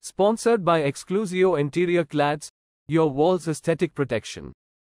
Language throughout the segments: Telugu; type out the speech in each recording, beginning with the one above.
Sponsored by Exclusio Interior Clads, your walls aesthetic protection.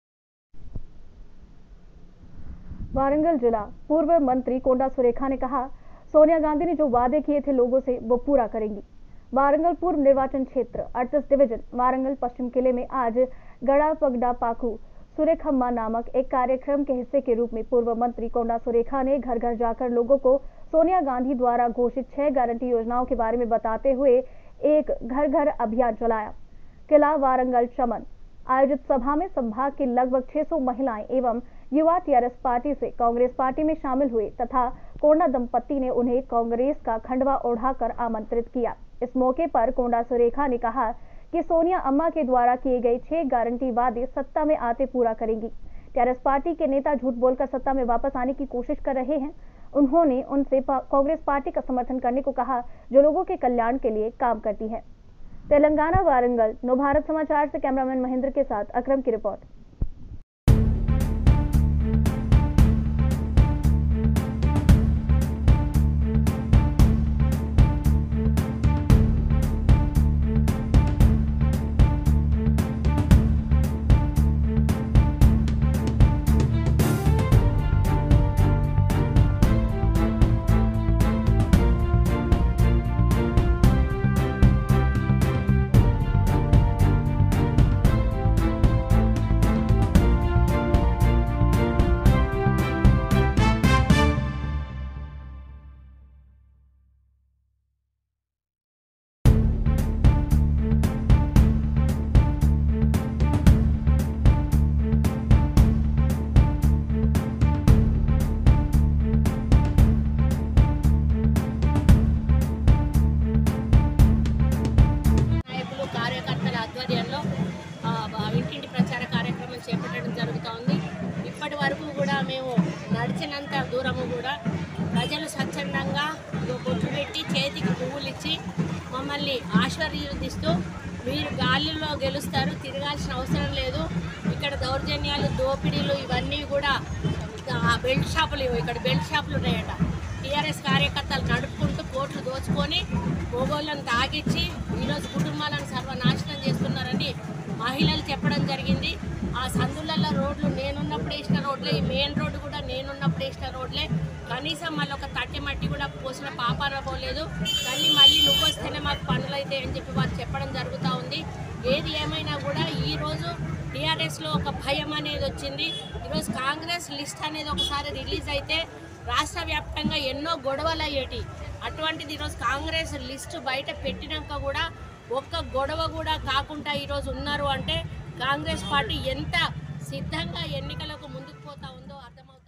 Warangal जिला पूर्व मंत्री कोंडा सुरेखा ने कहा, सोनिया गांधी ने जो वादे किए थे लोगों से वो पूरा करेंगी। वारंगल पूर्व निर्वाचन क्षेत्र 38 डिवीजन वारंगल पश्चिम किले में आज गड़ा पगडा पाकू सुरेखम्मा नामक एक कार्यक्रम के हिस्से के रूप में पूर्व मंत्री कोंडा सुरेखा ने घर घर जाकर लोगों को सोनिया गांधी द्वारा घोषित 6 गारंटी योजनाओं के बारे में बताते हुए एक घर घर अभियान चलाया। किला वारंगल चमन आयोजित सभा में संभाग की लगभग 600 महिलाएं एवं युवा टीआरएस पार्टी से कांग्रेस पार्टी में शामिल हुए तथा कोंडा दंपत्ति ने उन्हें कांग्रेस का खंडवा ओढ़ाकर आमंत्रित किया। इस मौके पर कोंडा सुरेखा ने कहा कि सोनिया अम्मा के द्वारा किए गए 6 गारंटी वादे सत्ता में आते पूरा करेंगी। टीआरएस पार्टी के नेता झूठ बोलकर सत्ता में वापस आने की कोशिश कर रहे हैं। उन्होंने उनसे कांग्रेस पार्टी का समर्थन करने को कहा जो लोगों के कल्याण के लिए काम करती है। तेलंगाना वारंगल नवभारत समाचार से कैमरामैन महेंद्र के साथ अकरम की रिपोर्ट। ఇంటింటి ప్రచార కార్యక్రమం చేపట్టడం జరుగుతోంది. ఇప్పటి వరకు కూడా మేము నడిచినంత దూరము కూడా ప్రజలు స్వచ్ఛందంగా బొట్టు పెట్టి చేతికి పువ్వులు ఇచ్చి మమ్మల్ని ఆశీర్వదిస్తూ మీరు గాలిలో గెలుస్తారు, తిరగాల్సిన అవసరం లేదు, ఇక్కడ దౌర్జన్యాలు దోపిడీలు ఇవన్నీ కూడా బెల్ట్ షాపులు ఇక్కడ బెల్ట్ షాపులు ఉన్నాయట. టీఆర్ఎస్ కార్యకర్తలు నడుపుకుంటూ కోట్లు దోచుకొని పోగోళ్ళను తాగిచ్చి ఈరోజు కుటుంబాలను సర్వనాశనం చేస్తున్నారని మహిళలు చెప్పడం జరిగింది. ఆ సందులలో రోడ్లు నేనున్నప్పుడు వేసిన రోడ్లే, ఈ మెయిన్ రోడ్డు కూడా నేనున్నప్పుడు వేసిన రోడ్లే, కనీసం మళ్ళీ ఒక తట్టి మట్టి కూడా పోసిన పాపాన పోలేదు. మళ్ళీ నువ్వు వస్తేనే మాకు పనులు అయితే అని చెప్పి వారు చెప్పడం జరుగుతూ ఉంది. ఏది ఏమైనా కూడా ఈరోజు టీఆర్ఎస్లో ఒక భయం అనేది వచ్చింది. ఈరోజు కాంగ్రెస్ లిస్ట్ అనేది ఒకసారి రిలీజ్ అయితే రాష్ట్ర వ్యాప్తంగా ఎన్నో గొడవలు అయ్యేటి. అటువంటిది ఈరోజు కాంగ్రెస్ లిస్టు బయట పెట్టినాక కూడా ఒక్క గొడవ కూడా కాకుండా ఈరోజు ఉన్నారు అంటే కాంగ్రెస్ పార్టీ ఎంత సిద్ధంగా ఎన్నికలకు ముందుకు పోతా ఉందో అర్థమవుతుంది.